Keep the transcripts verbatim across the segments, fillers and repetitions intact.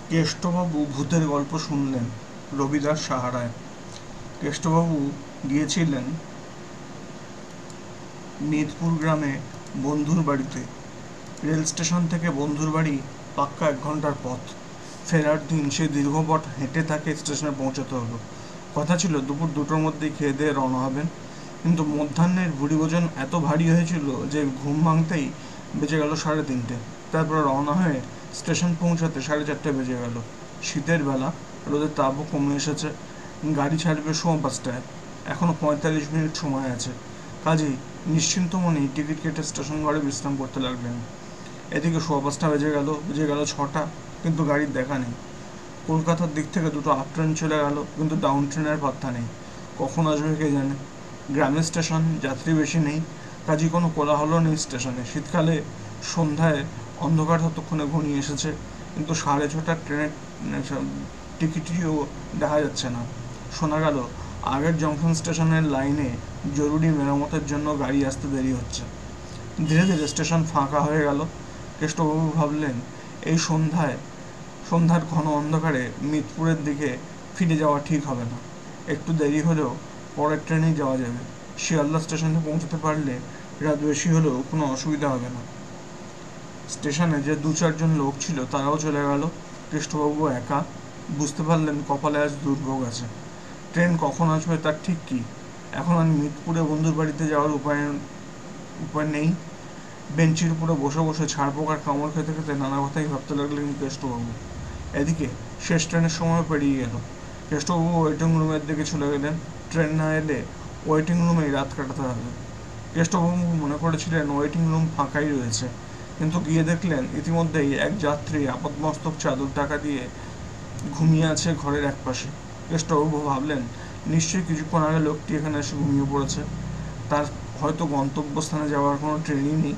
কেষ্টবাবু ভূতের গল্প শুনলেন রবিদাস সাহারায়। কেষ্টবাবু গিয়েছিলেন মিতপুর গ্রামে বন্ধুর বাড়িতে। রেল স্টেশন থেকে বন্ধুর বাড়ি পাক্কা এক ঘন্টার পথ। ফেরার দিন সে দীর্ঘ পথ হেঁটে তাকে স্টেশনে পৌঁছাতে হলো। কথা ছিল দুপুর দুটোর মধ্যেই খেয়ে দিয়ে রওনা হবেন, কিন্তু মধ্যাহ্নের ভুরিভোজন এত ভারী হয়েছিল যে ঘুম ভাঙতেই বেজে গেল সাড়ে তিনটে। তারপরে রওনা হয়ে স্টেশন পৌঁছাতে সাড়ে চারটে বেজে গেল। শীতের বেলা, রোদের তাপও কমে এসেছে। গাড়ি ছাড়বে সোয়া পাঁচটায়। এখনো পঁয়তাল্লিশ মিনিট সময় আছে। কাজেই নিশ্চিন্ত মনেই টিকিট কেটে স্টেশন ঘরে বিশ্রাম করতে লাগলেন। এদিকে সোয়া পাঁচটা বেজে গেল, বেজে গেল ছটা, কিন্তু গাড়ির দেখা নেই। কলকাতার দিক থেকে দুটো আপ ট্রেন চলে গেল, কিন্তু ডাউন ট্রেনের পাত্তা নেই। কখন আসবে কে জানে। গ্রামের স্টেশন, যাত্রী বেশি নেই, কাজেই কোনো কোলাহলও নেই স্টেশনে। শীতকালে সন্ধ্যায় অন্ধকার ততক্ষণে ঘনিয়ে এসেছে, কিন্তু সাড়ে ছটার ট্রেনের টিকিটটিও দেখা যাচ্ছে না। শোনা গেল আগের জংশন স্টেশনের লাইনে জরুরি মেরামতের জন্য গাড়ি আসতে দেরি হচ্ছে। ধীরে ধীরে স্টেশন ফাঁকা হয়ে গেল। কেষ্টবাবু ভাবলেন, এই সন্ধ্যায় সন্ধ্যার ঘন অন্ধকারে মিতপুরের দিকে ফিরে যাওয়া ঠিক হবে না। একটু দেরি হলেও পরের ট্রেনেই যাওয়া যাবে। শিয়ালদা স্টেশনে পৌঁছতে পারলে রাত বেশি হলেও কোনো অসুবিধা হবে না। স্টেশনে যে দু চারজন লোক ছিল তারাও চলে গেল। কেষ্টবাবু একা। বুঝতে পারলেন কপালে আজ দুর্ভোগ আছে। ট্রেন কখন আসবে তার ঠিক কি? এখন আর মিতপুরে বন্ধুর বাড়িতে যাওয়ার উপায় উপায় নেই। বেঞ্চির উপরে বসে বসে ছাড় পোকার কামড় খেতে খেতে নানা কথাই ভাবতে লাগলেন কেষ্টবাবু। এদিকে শেষ ট্রেনের সময় পেরিয়ে গেল। কেষ্টবাবু ওয়েটিং রুমের দিকে চলে গেলেন। ট্রেন না এলে ওয়েটিং রুমেই রাত কাটাতে হবে। কেষ্টবাবু মনে করেছিলেন ওয়েটিং রুম ফাঁকাই রয়েছে, কিন্তু গিয়ে দেখলেন ইতিমধ্যেই এক যাত্রী আপাতমস্তক চাদর টাকা দিয়ে ঘুমিয়ে আছে ঘরের একপাশে। কেষ্টবাবু ভাবলেন, নিশ্চয়ই কিছুক্ষণ আগে লোকটি এখানে এসে ঘুমিয়ে পড়েছে। তার হয়তো গন্তব্যস্থানে যাওয়ার কোনো ট্রেনই নেই।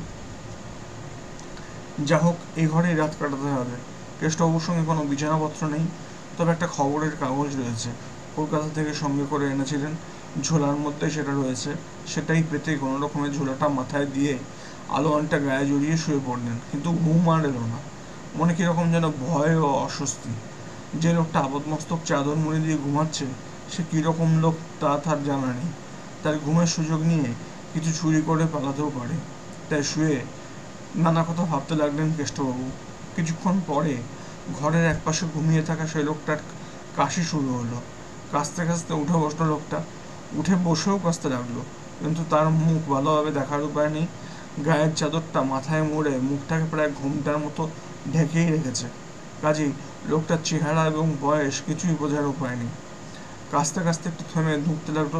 যা হোক, এই ঘরেই রাত কাটাতে হবে। কেষ্টবাবুর সঙ্গে কোনো বিছানাপত্র নেই, তবে একটা খবরের কাগজ রয়েছে। কলকাতা থেকে সঙ্গে করে এনেছিলেন, ঝোলার মধ্যে সেটা রয়েছে। সেটাই পেতে কোনো রকমে ঝোলাটা মাথায় দিয়ে আলোয়ানটা গায়ে জড়িয়ে শুয়ে পড়লেন, কিন্তু ঘুম আর এলো না। মনে কীরকম যেন ভয় ও অস্বস্তি। যে লোকটা আপাতমস্তক চাদর মুড়ি দিয়ে ঘুমাচ্ছে, সে কীরকম লোক তা তার জানা নেই। তার ঘুমের সুযোগ নিয়ে কিছু চুরি করে পালাতেও পারে। তাই শুয়ে নানা কথা ভাবতে লাগলেন কেষ্টবাবু। কিছুক্ষণ পরে ঘরের একপাশে ঘুমিয়ে থাকা সেই লোকটার কাশি শুরু হলো। কাশতে কাশতে উঠে বসলো লোকটা। উঠে বসেও কাশতে লাগলো, কিন্তু তার মুখ ভালোভাবে দেখার উপায় নেই। গায়ের চাদরটা মাথায় মুড়ে মুখটাকে প্রায় ঘুমটার মতো ঢেকেই রেখেছে। কাজেই লোকটার চেহারা এবং বয়স কিছুই বোঝার উপায় নেই। কাশতে কাশতে একটু থেমে ঢুকতে লাগলো।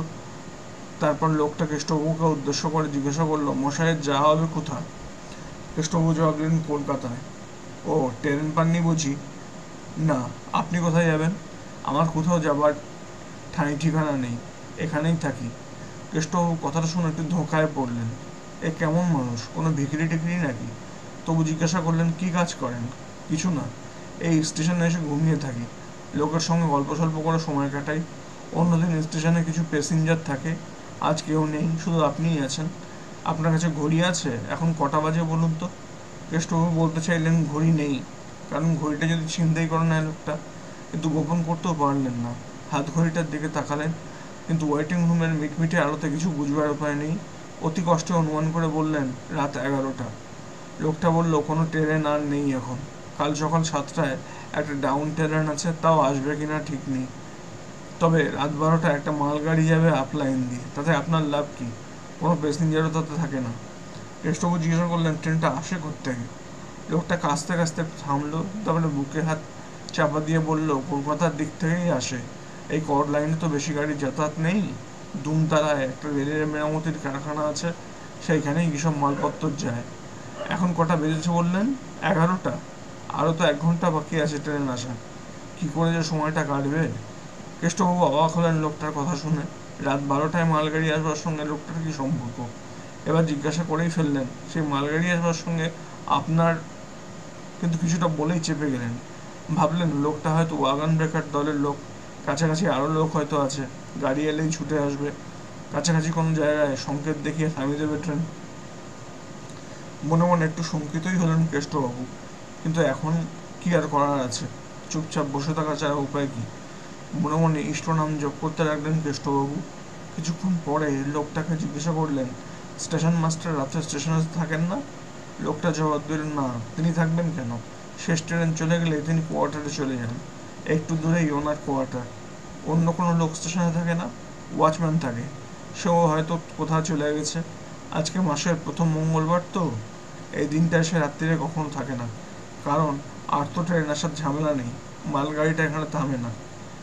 তারপর লোকটা কেষ্টবাবুকে উদ্দেশ্য করে জিজ্ঞাসা করলো, মশাইয়ের যা হবে কোথায়? কেষ্টবাবু জবাব দিলেন, কলকাতায়। ও, ট্রেন পাননি বুঝি? না। আপনি কোথায় যাবেন? আমার কোথাও যাবার ঠাঁই ঠিকানা নেই, এখানেই থাকি। কেষ্টবাবু কথাটা শুনে একটু ধোঁকায় পড়লেন। এ কেমন মানুষ, কোনো ভিখিরি টিখিরি নাকি? তবু জিজ্ঞাসা করলেন, কি কাজ করেন? কিছু না, এই স্টেশনে এসে ঘুমিয়ে থাকি। লোকের সঙ্গে গল্প সল্প করে সময় কাটাই। অন্যদিন স্টেশনে কিছু প্যাসেঞ্জার থাকে, আজ কেউ নেই, শুধু আপনিই আছেন। আপনার কাছে ঘড়ি আছে? এখন কটা বাজে বলুন তো? কেষ্টবাবু বলতে চাইলেন ঘড়ি নেই, কারণ ঘড়িটা যদি ছিনতাই করে নেয় লোকটা, কিন্তু গোপন করতেও পারলেন না। হাত ঘড়িটার দিকে তাকালেন, কিন্তু ওয়েটিং রুমের মিটমিটে আলোতে কিছু বুঝবার উপায় নেই। অতি কষ্টে অনুমান করে বললেন, রাত এগারোটা। লোকটা বলল, কোনো ট্রেন আর নেই এখন। কাল সকাল সাতটায় একটা ডাউন ট্রেন আছে, তাও আসবে কিনা ঠিক নেই। তবে রাত বারোটায় একটা মালগাড়ি যাবে আপ লাইন দিয়ে, তাতে আপনার লাভ কি? কোনো প্যাসেঞ্জারও তাতে থাকে না। কেষ্টবাবু জিজ্ঞাসা করলেন, ট্রেনটা আসে কোত্থেকে? লোকটা কাঁচতে কাঁচতে থামলো, তারপরে বুকে হাত চাপা দিয়ে বলল, কলকাতার দিক থেকেই আসে। এই কর লাইনে তো বেশি গাড়ি যাতায়াত নেই। দুমতারায় একটা রেলের মেরামতির কারখানা আছে, সেইখানেই কিসব মালপত্র যায়। এখন কটা বেজেছে বললেন? এগারোটা। আরও তো এক ঘন্টা বাকি আছে ট্রেন আসা। কি করে যে সময়টা কাটবে? কেষ্টবাবু অবাক হলেন লোকটার কথা শুনে। রাত বারোটায় মালগাড়ি আসবার সঙ্গে লোকটার কি সম্পর্ক? এবার জিজ্ঞাসা করেই ফেললেন, সেই মালগাড়ি আসবার সঙ্গে আপনার? কিন্তু কিছুটা বলেই চেপে গেলেন। ভাবলেন লোকটা হয়তো ওয়াগন ব্রেকার দলের লোক। কাছাকাছি আরও লোক হয়তো আছে, গাড়ি এলেই ছুটে আসবে। কাছাকাছি কোনো জায়গায় সংকেত দেখিয়ে থামিয়ে দেবে ট্রেন। মনে মনে একটু শঙ্কিতই হলেন কেষ্টবাবু, কিন্তু এখন কি আর করার আছে? চুপচাপ বসে থাকা ছাড়া উপায় কি? মনে মনে ইষ্ট নাম জপ করতে লাগলেন কেষ্টবাবু। কিছুক্ষণ পরে লোকটাকে জিজ্ঞাসা করলেন, স্টেশন মাস্টার রাত্রে স্টেশনে থাকেন না? লোকটা জবাব দিলেন, না, তিনি থাকবেন কেন? শেষ ট্রেন চলে গেলে তিনি কোয়ার্টারে চলে যান। একটু দূরেই ওনার কোয়ার্টার। অন্য কোনো লোক স্টেশনে থাকে না, ওয়াচম্যান থাকে। সেও হয়তো কোথাও চলে গেছে। আজকে মাসের প্রথম মঙ্গলবার তো, এই দিনটায় সে রাত্রিরে কখনো থাকে না, কারণ আর তো ট্রেন আসার ঝামেলা নেই, মালগাড়িটা এখানে থামে না।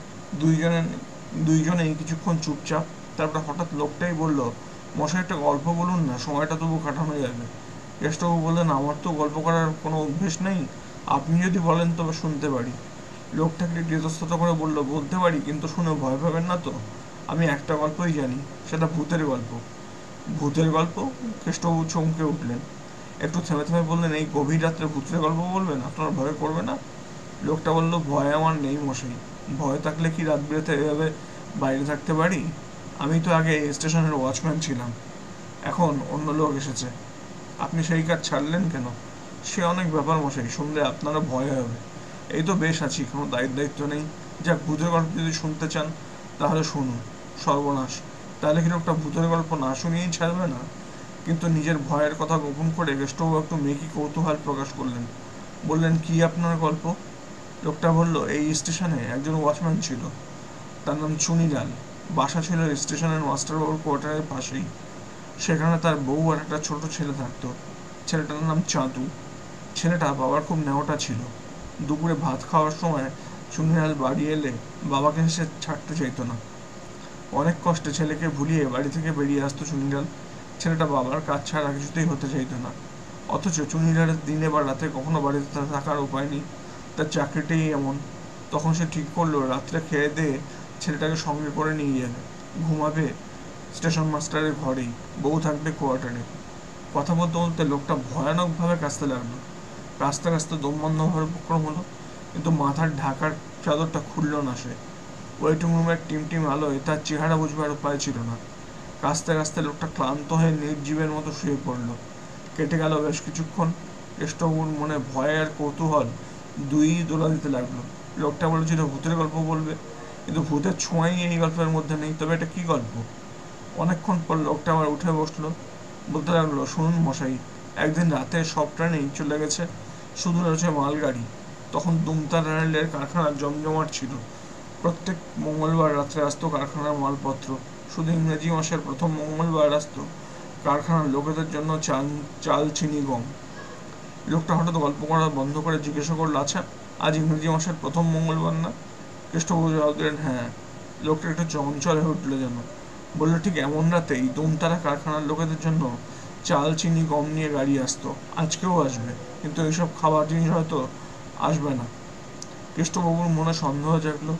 দুইজনে দুইজনেই কিছুক্ষণ চুপচাপ। তারপর হঠাৎ লোকটাই বলল, মশাই একটা গল্প বলুন না, সময়টা তবু কাটানো যাবে। কেষ্টবাবু বললেন, আমার তো গল্প করার কোনো অভ্যেস নেই, আপনি যদি বলেন তবে শুনতে পারি। লোকটাকে ইতস্তত করে বলল, বলতে পারি, কিন্তু শুনে ভয় পাবেন না তো? আমি একটা গল্পই জানি, সেটা ভূতের গল্প। ভূতের গল্প? কেষ্টবাবু চমকে উঠলেন। একটু থেমে থেমে বললেন, এই গভীর রাত্রে ভূতের গল্প বলবেন? আপনার ভয় করবে না? লোকটা বলল, ভয় আমার নেই মশাই। ভয় থাকলে কি রাত বিরেতে এভাবে বাইরে থাকতে পারি? আমি তো আগে স্টেশনের ওয়াচম্যান ছিলাম, এখন অন্য লোক এসেছে। আপনি সেই কাজ ছাড়লেন কেন? সে অনেক ব্যাপার মশাই, শুনলে আপনারও ভয় হবে। এই তো বেশ আছি, কোনো দায়িত্ব দায়িত্ব নেই। যাক, ভূতের গল্প যদি শুনতে চান তাহলে শুনুন। সর্বনাশ, তাহলে কি লোকটা ভূতের গল্প না শুনিয়েই ছাড়বে না? কিন্তু নিজের ভয়ের কথা গোপন করে কেষ্টবাবু একটু মেকি কৌতূহল প্রকাশ করলেন। বললেন, কি আপনার গল্প? লোকটা বলল, এই স্টেশনে একজন ওয়াচম্যান ছিল, তার নাম চুনিলাল। বাসা ছিল স্টেশনের মাস্টারবাবুর কোয়ার্টারের পাশেই। সেখানে তার বউ আর একটা ছোট ছেলে থাকতো। ছেলেটার নাম চাঁদু। ছেলেটা বাবার খুব নেওয়াটা ছিল। দুপুরে ভাত খাওয়ার সময় চুনিলাল বাড়ি এলে বাবাকে সে ছাড়তে চাইতো না। অনেক কষ্টে ছেলেকে ভুলিয়ে বাড়ি থেকে বেরিয়ে আসতো চুনিলাল। ছেলেটা বাবার কাজ ছাড়া কিছুতেই হতে চাইতো না। অথচ চুনিলালের দিনে বা রাতে কখনো বাড়িতে থাকার উপায় নেই, তার চাকরিটাই এমন। তখন সে ঠিক করলো, রাত্রে খেয়ে দিয়ে ছেলেটাকে সঙ্গে করে নিয়ে যাবে। ঘুমাবে স্টেশন মাস্টারের ঘরেই, বউ থাকবে কোয়ার্টারে। কথা বলতে বলতে লোকটা ভয়ানকভাবে কাঁদতে লাগলো। কাঁচতে কাঁচতে দম বন্ধ হওয়ার উপক্রম হলো, কিন্তু মাথার ঢাকার চাদরটা খুলল না সে। ওয়েটিং রুমের টিমটিম আলোয় তার চেহারা বুঝবার উপায় ছিল না। কাঁচতে কাঁচতে লোকটা ক্লান্ত হয়ে নির্জীবের মতো শুয়ে পড়ল। কেটে গেল বেশ কিছুক্ষণ। কেষ্টবাবুর মনে ভয় আর কৌতূহল দুই দোলা দিতে লাগলো। লোকটা বলেছিল ভূতের গল্প বলবে, কিন্তু ভূতের ছোঁয়াই এই গল্পের মধ্যে নেই। তবে এটা কি গল্প? অনেকক্ষণ পর লোকটা আবার উঠে বসলো, বলতে লাগলো, শুনুন মশাই, একদিন রাতে সব ট্রেনেই চলে গেছে, শুধু রয়েছে মালগাড়ি। তখন দুমতা রেলের কারখানা জমজমাট ছিল। প্রত্যেক মঙ্গলবার রাত্রে আসতো কারখানার মালপত্র। শুধু ইংরেজি মাসের প্রথম মঙ্গলবার আসতো কারখানার লোকেদের জন্য চাল চাল চিনি গম। লোকটা হঠাৎ গল্প করা বন্ধ করে জিজ্ঞাসা করলো, আচ্ছা, আজ ইংরেজি মাসের প্রথম মঙ্গলবার না? কেষ্টবাবু জবাব দিলেন, হ্যাঁ। লোকটা একটু চঞ্চল হয়ে উঠলো যেন। বললো, ঠিক এমন রাতেই দুমতারা কারখানার লোকেদের জন্য চাল চিনি গম নিয়ে গাড়ি আসতো। আজকেও আসবে, কিন্তু এইসব খাবার জিনিস হয়তো আসবে না। কেষ্টবাবুর মনে সন্দেহ জাগলো।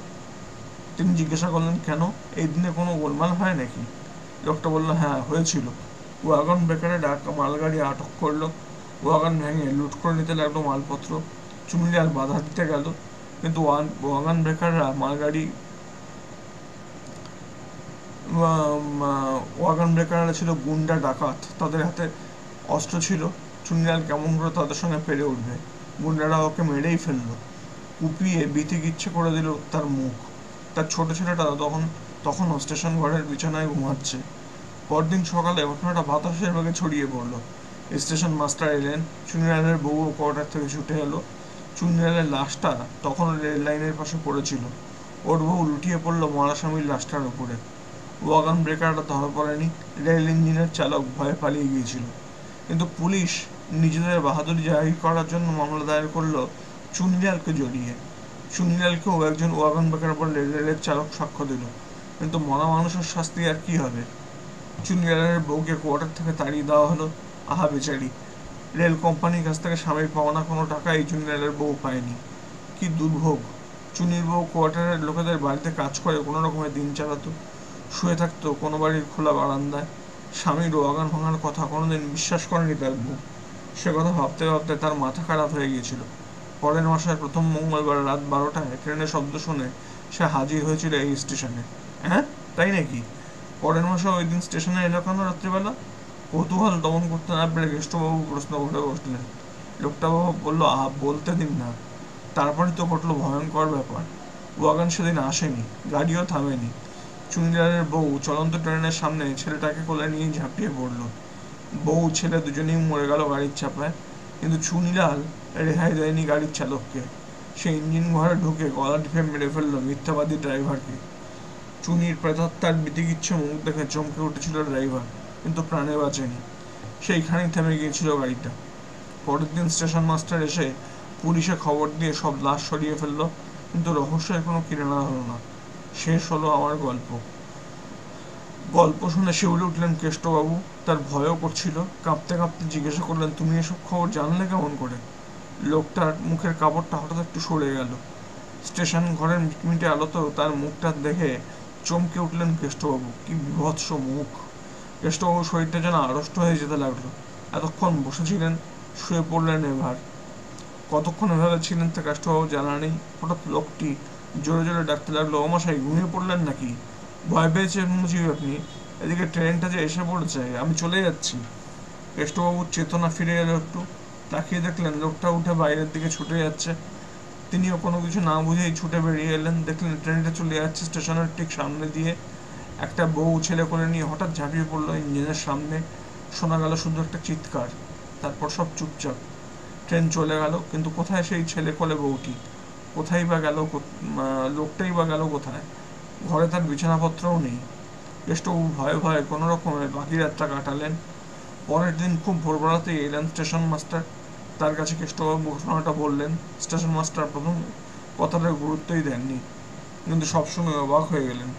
তিনি জিজ্ঞাসা করলেন, কেন? এই দিনে কোনো গোলমাল হয় নাকি? লোকটা বলল, হ্যাঁ, হয়েছিল। ওয়াগন বেকারে ডাক মালগাড়ি আটক করলো। ওয়াগন ভেঙে লুট করে নিতে লাগলো মালপত্র। চুনিলাল বাধা দিতে গেল, কিন্তু ওয়াগন ব্রেকাররা মালগাড়ি ওয়াগন ব্রেকাররা ছিল গুন্ডা ডাকাত, তাদের হাতে অস্ত্র ছিল। চুনিলাল কেমন করে তাদের সঙ্গে পেরে উঠবে? গুন্ডারা ওকে মেরেই ফেললো, কুপিয়ে বিতিক ইচ্ছে করে দিল তার মুখ। তার ছোট ছেলেটা তখন তখনও স্টেশন ঘরের বিছানায় ঘুমাচ্ছে। পরদিন সকালে ঘটনাটা বাতাসের বেগে ছড়িয়ে পড়ল। স্টেশন মাস্টার এলেন, চুনিলালের বউ কোয়ার্টার থেকে ছুটে এলো। চুনিলালের লাশটা তখনও রেল লাইনের পাশে পড়েছিল। ওর বউ লুটিয়ে পড়ল মরা স্বামীর লাশটার উপরে। ওয়াগন ব্রেকারটা ধরা পড়েনি, রেল ইঞ্জিনের চালক ভয়ে পালিয়ে গিয়েছিল। কিন্তু পুলিশ নিজেদের বাহাদুরি জাহির করার জন্য মামলা দায়ের করলো চুনিলালকে জড়িয়ে। চুনিলালকেও একজন ওয়াগন ব্রেকার বলে রেলের চালক সাক্ষ্য দিল। কিন্তু মরা মানুষের শাস্তি আর কি হবে? চুনিলালের বউকে কোয়ার্টার থেকে তাড়িয়ে দেওয়া হলো। আহা বেচারি, রেল কোম্পানির কাছ থেকে স্বামীর পাওনা কোনো টাকা এই চুনিলালের বউ পায়নি। কি দুর্ভোগ! চুনির বউ কোয়ার্টারের লোকেদের বাড়িতে কাজ করে কোনো রকমের দিন চালাতো, শুয়ে থাকতো কোনো বাড়ির খোলা বারান্দায়। স্বামীর ওয়াগন ভাঙার কথা কোনোদিন বিশ্বাস করেনি তার বউ। সে কথা ভাবতে ভাবতে তার মাথা খারাপ হয়ে গিয়েছিল। পরের মাসের প্রথম মঙ্গলবার রাত বারোটায় ট্রেনের শব্দ শুনে সে হাজির হয়েছিল এই স্টেশনে। হ্যাঁ, তাই নাকি? পরের মাসে ওই দিন স্টেশনে এলো কেন রাত্রিবেলা? কৌতূহল দমন করতে না পেরে কেষ্টবাবু প্রশ্ন করে বসলেন। লোকটা বাবু বলল, আহা, বলতে দিন না। তারপরে তো ঘটলো ভয়ঙ্কর ব্যাপার। ওয়াগন সেদিন আসেনি, গাড়িও থামেনি। চুনিলালের বউ চলন্ত ট্রেনের সামনে ছেলেটাকে কোলে নিয়ে ঝাঁপিয়ে পড়ল। বউ ছেলে দুজনেই মরে গেল গাড়ির চাপায়, কিন্তু চুনিলাল রেহাই দেয়নি গাড়ির চালককে। সে ইঞ্জিন ঘরে ঢুকে গলা টিপে মেরে ফেলল মিথ্যাবাদী ড্রাইভারকে। চুনির প্রেতাত্মার বিতিকিচ্ছ মুখ দেখে চমকে উঠেছিল ড্রাইভার, কিন্তু প্রাণে বাঁচেনি। সেইখানেই থেমে গিয়েছিল গাড়িটা। পরের দিন স্টেশন মাস্টার এসে পুলিশে খবর দিয়ে সব লাশ সরিয়ে ফেললো, কিন্তু রহস্যের কোনো কিনারা হলো না। শেষ হলো আমার গল্প। গল্প শুনে শিউরে উঠলেন কেষ্টবাবু। তার ভয়ও করছিল। কাঁপতে কাঁপতে জিজ্ঞাসা করলেন, তুমি এসব খবর জানলে কেমন করে? লোকটার মুখের কাপড়টা হঠাৎ একটু সরে গেল। স্টেশন ঘরের মিটমিটে আলোতেও তার মুখটা দেখে চমকে উঠলেন কেষ্টবাবু। কি বিভৎস মুখ! কেষ্টবাবুর শরীরটা যেন আড়ষ্ট হয়ে যেতে লাগলো। এতক্ষণ বসেছিলেন, শুয়ে পড়লেন এবার। কতক্ষণ এভাবে ছিলেন তা কেষ্টবাবু জানা নেই। হঠাৎ লোকটি জোরে জোরে ডাকতে লাগলো, ও মশাই, ঘুমিয়ে পড়লেন নাকি? ভয় পেয়েছেন বুঝি আপনি? এদিকে ট্রেনটা যে এসে পড়েছে, আমি চলে যাচ্ছি। কেষ্টবাবুর চেতনা ফিরে এলো একটু। তাকিয়ে দেখলেন লোকটা উঠে বাইরের দিকে ছুটে যাচ্ছে। তিনিও কোনো কিছু না বুঝেই ছুটে বেরিয়ে এলেন। দেখলেন ট্রেনটা চলে যাচ্ছে স্টেশনের ঠিক সামনে দিয়ে। একটা বউ ছেলে করে নিয়ে হঠাৎ ঝাঁপিয়ে পড়লো ইঞ্জিনের সামনে। শোনা গেল শুধু একটা চিৎকার। তারপর সব চুপচাপ। ট্রেন চলে গেল, কিন্তু কোথায় সেই ছেলে কোলে বউটি? কোথায় বা গেল লোকটাই বা গেল কোথায়? ঘরে তার বিছানাপত্রও নেই। কেষ্টবাবু ভয়ে ভয়ে কোনো রকমে বাকি রাতটা কাটালেন। পরের দিন খুব ভোরবেলাতেই এলেন স্টেশন মাস্টার। তার কাছে কেষ্টবাবু ঘটনাটা বললেন। স্টেশন মাস্টার প্রথম কথাটার গুরুত্বই দেননি, কিন্তু সব শুনে অবাক হয়ে গেলেন।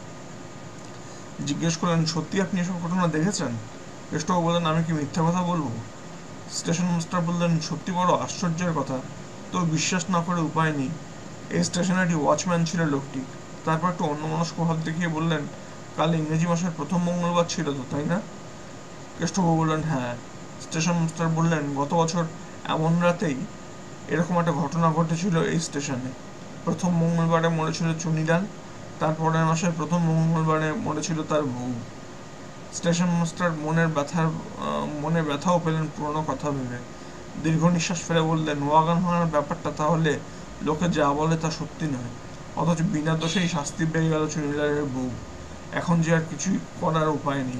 জিজ্ঞেস করলেন, সত্যি আপনি এসব ঘটনা দেখেছেন? কেষ্টবাবু বললেন, আমি কি মিথ্যা কথা বলবো? স্টেশন মাস্টার বললেন, সত্যি বড় আশ্চর্যের কথা, তো বিশ্বাস না করে উপায় নেই। এই স্টেশনেরই ওয়াচম্যান ছিল লোকটি। তারপর একটু অন্যমনস্ক ভাব দেখিয়ে বললেন, কাল ইংরেজি মাসের প্রথম মঙ্গলবার ছিল তো, তাই না? কেষ্টবাবু বললেন, হ্যাঁ। স্টেশন মাস্টার বললেন, গত বছর এমন রাতেই এরকম একটা ঘটনা ঘটেছিল এই স্টেশনে। প্রথম মঙ্গলবারে মরেছিল চুনিলাল, তারপরের মাসের প্রথম মঙ্গলবারে মরেছিল তার বউ। স্টেশন মাস্টার মনের ব্যথার মনে ব্যথাও পেলেন পুরনো কথা ভেবে। দীর্ঘ নিঃশ্বাস ফেলে বললেন, ওয়াগন ভাঙার ব্যাপারটা তাহলে লোকে যা বলে তা সত্যি নয়, অথচ বিনা দোষেই শাস্তি পেয়ে গেল চুনিলালের বউ। এখন যে আর কিছুই করার উপায় নেই।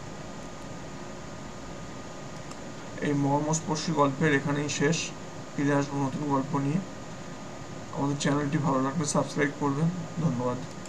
এই মর্মস্পর্শী গল্পের এখানেই শেষ। ফিরে আসবো নতুন গল্প নিয়ে। আমাদের চ্যানেলটি ভালো লাগলে সাবস্ক্রাইব করবেন। ধন্যবাদ।